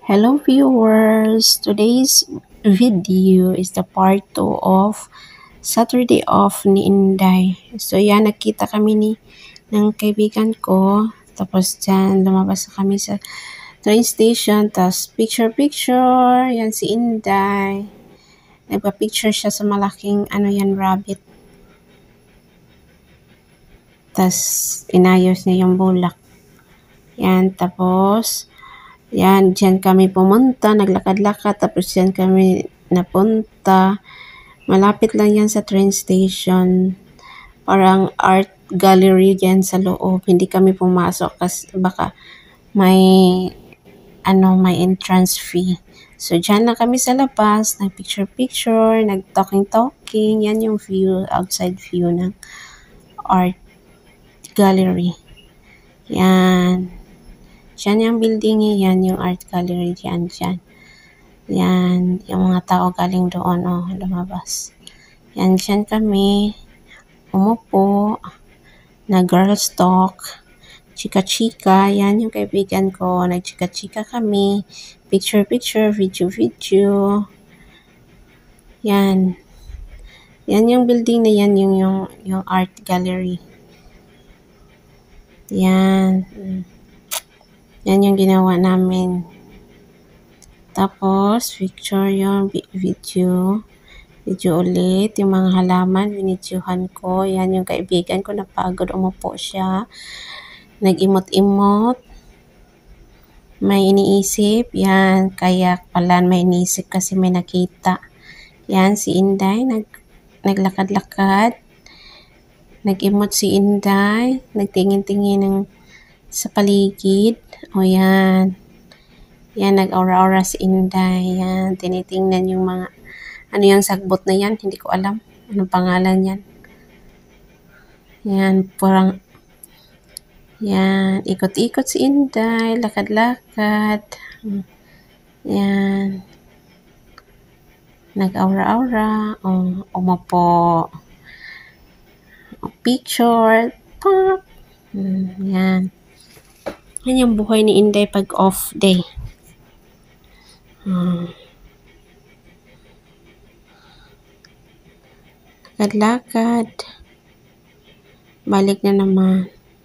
Hello viewers! Today's video is the part 2 of Saturday off ni Inday. So yan, nakita kami ng kaibigan ko. Tapos dyan, lumabas kami sa train station. Tapos picture. Yan si Inday. Nagpa-picture siya sa malaking rabbit. Tapos inayos niya yung bulak. Yan, tapos yan, dyan kami pumunta, naglakad-lakad, tapos dyan kami napunta. Malapit lang yan sa train station. Parang art gallery dyan sa loob. Hindi kami pumasok kasi baka may, may entrance fee. So, dyan lang kami sa labas, nag-picture-picture, nag-talking-talking. Yan yung view, outside view ng art gallery. Yan. Diyan yung building yan, yung art gallery dyan. Yan, yung mga tao galing doon, lumabas. Yan, dyan kami, umupo, na girls talk, chika-chika, yan yung kaibigan ko, nag-chika-chika kami, picture-picture, video-video. Yan. Yan yung building na yan, yung art gallery. Yan. Yan yung ginawa namin. Tapos, picture yung video ulit. Yung mga halaman, binidyohan ko. Yan yung kaibigan ko, napagod, umupo siya. Nag-imot-imot. May iniisip. Yan, kaya pala may iniisip kasi may nakita. Yan, si Inday, naglakad-lakad. Nag-imot si Inday. Nagtingin-tingin sa paligid. O yan. Yan, nag-aura-aura si Inday. Yan, tinitingnan yung mga, yung sagbot na yan, hindi ko alam. Anong pangalan yan? Yan, parang, yan, ikot-ikot si Inday, lakad-lakad. Yan. Nag-aura-aura. Umupo. Picture. Pop. Yan. Yan yung buhay ni Inday pag off day. Lakad-lakad. Balik na naman.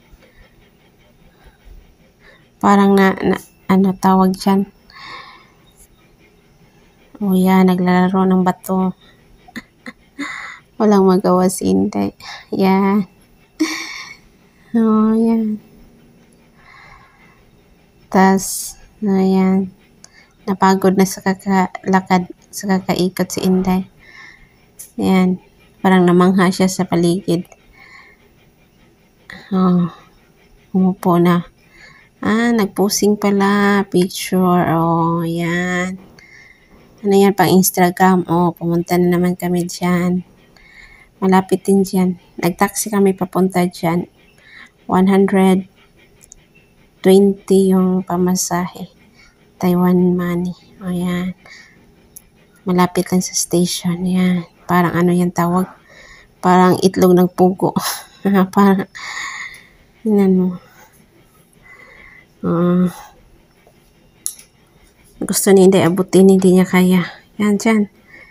Parang tawag dyan. Yan, naglalaro ng bato. Walang magawa si Inday. Yan. Yan. Tas, yan. Napagod na sa kakalakad, sa kakaikot si Inday. Yan. Parang namangha siya sa paligid. Umupo na. Nagposing pala. Picture. Yan. Ano yan, pang Instagram. Pumunta na naman kami dyan. Malapit din dyan. Nag-taxi kami papunta dyan. 120 yung pamasahe. Taiwan money. Yan. Malapit lang sa station. Yan. Parang yan tawag? Parang itlog ng pugo. Parang, gusto ni Inday abutin, hindi niya kaya. Yan, dyan.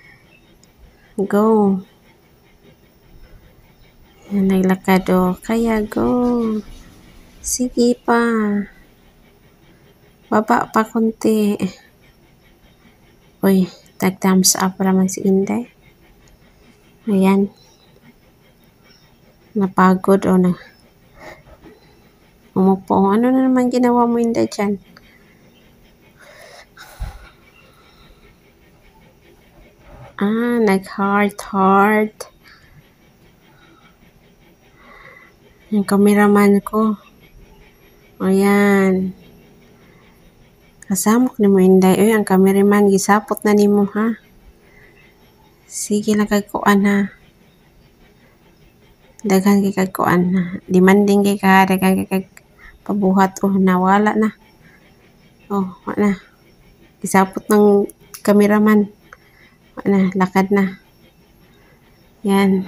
Go. Yan, naglakad, kaya go. Sige pa. Baba pa konti. Uy, tag-thumbs up naman si Inday. Ayan. Napagod na. Umupo. Ano na naman ginawa mo, Inday, dyan? Nag-heart. Yung cameraman ko. Ayan. Kasamok ni mo, Inday. Uy, ang cameraman, gisapot na ni mo, ha? Sige lang kagkuan, ha? Daghan kay kagkuan, ha? Demanding kay ka, daghan kay pabuhat. Nawala na. Wala na. Gisapot ng cameraman. Wala na, lakad na. Yan.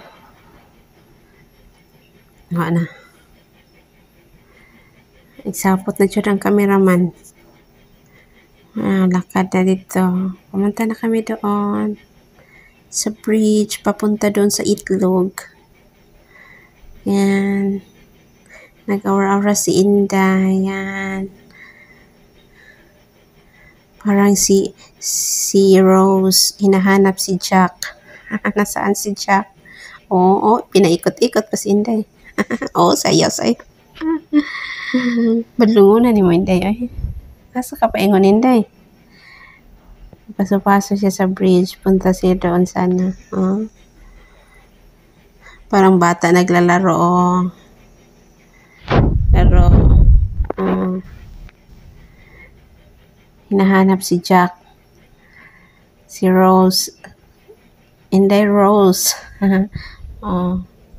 Wala na. Isapot na siya ng cameraman. Lakad na dito. Pumunta na kami doon sa bridge, papunta doon sa Itlog. Yan. Nag-aura-aura si Inday. Yan. Parang si Rose, hinahanap si Jack. Nasaan si Jack? Oo, pinaikot-ikot pa si Inday. Oo, sayo. Badlungunan ni mo, Inday. Ay, nasa ka pa ingon, Inday? Paso-paso siya sa bridge. Punta siya doon sana. Oh. Parang bata naglalaro. Oh. Laro. Oh. Hinahanap si Jack. Si Rose. Inday Rose. Oh.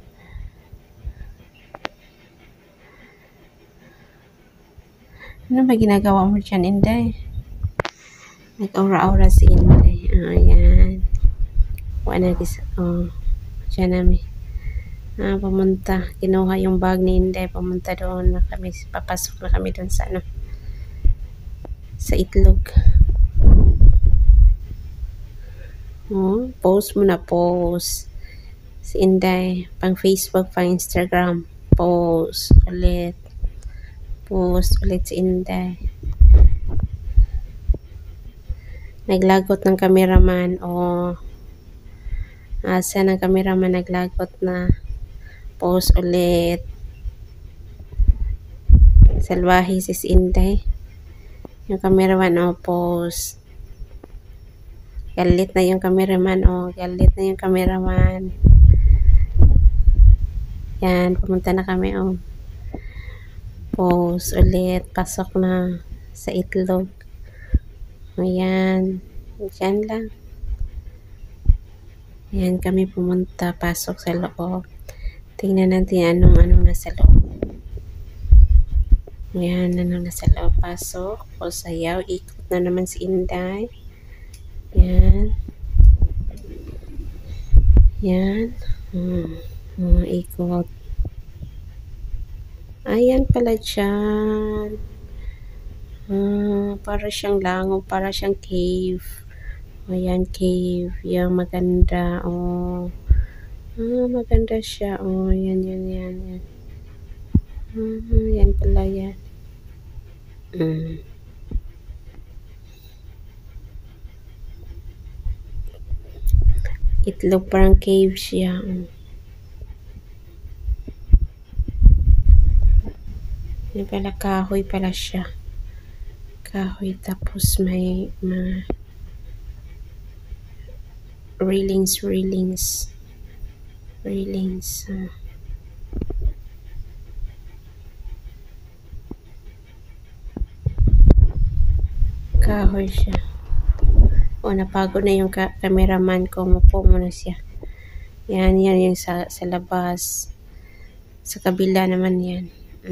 Ano ba ginagawa mo dyan, Inday? Nag-aura-aura si Inday. Ayan. Wala gisa. Oh. Diyan namin. Pumunta. Kinuha yung bag ni Inday. Pumunta doon na kami. Papasok na kami doon sa ano. Sa Itlog. Oh, post mo na, post. Si Inday. Pang Facebook, pang Instagram. Post. Ulit. Post ulit si Inday. Naglagot ng cameraman. Oh. Asa ng cameraman naglagot na. Post ulit. Salwahi si Inday. Yung cameraman, oh, post. Galit na yung cameraman, oh. Galit na yung cameraman. Yan, pumunta na kami, oh. Post ulit. Pasok na sa Itlog. Ayan. Diyan lang. Ayan kami pumunta. Pasok sa loob. Tingnan natin anong nasa loob. Ayan, anong nasa loob. Pasok. O sayaw. Ikot na naman si Inday. Ayan. Ayan. Ikot. Ayan pala dyan. Para siyang langaw. Para siyang cave. Ayan, cave. Yung maganda. Oh. Maganda siya. Oh, yan. Yan pala yan. Itlog, parang cave siya. Yan pala, kahoy pala siya. Kahoy, tapos may railings. Kahoy siya. Napagod na yung cameraman ko. Umupo muna siya. Yan yung sa labas. Sa kabila naman yan.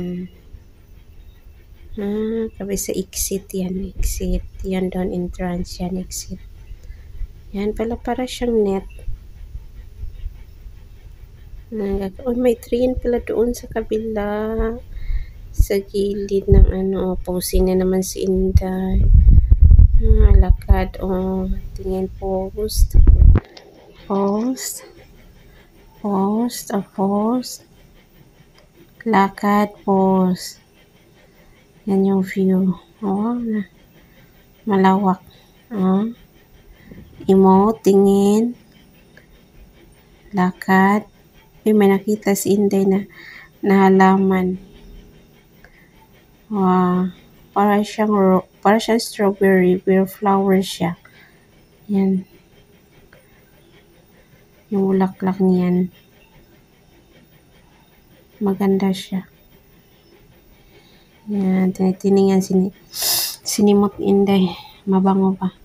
Kabi sa exit yan. Exit. Yan doon, entrance yan, exit. Yan pala, para siyang net. May train pala doon sa kabila. Sa gilid ng posing na naman si Inday. Lakad. Tingin, post. Lakad, post. Yan yung view. Malawak. Tingin. Lakad. May nakita si Inday na halaman. Para siyang strawberry, pero flower siya. Yan. Yung bulaklak niyan. Maganda siya. Yan, tinitingan sinimot Inday. Mabango pa.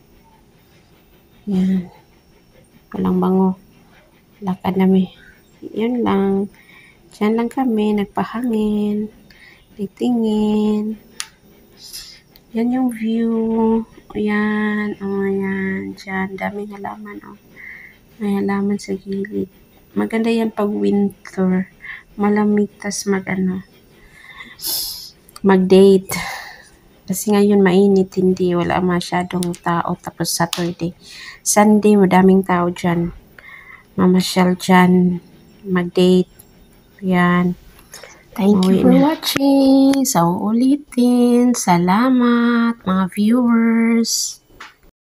Yan. Walang bango. Lakad namin. Yun lang. Diyan lang kami. Nagpahangin. Titingin. Yan yung view. Ayan. Ayan. Diyan. Daming halaman. May halaman sa gilid. Maganda yan pag winter. Malamig. Tas mag-date. Kasi ngayon mainit, hindi, wala masyadong tao. Tapos Saturday. Sunday, madaming tao dyan. Mamasyal dyan. Mag-date. Yan. Thank you for watching. Sa uulitin. Salamat, mga viewers.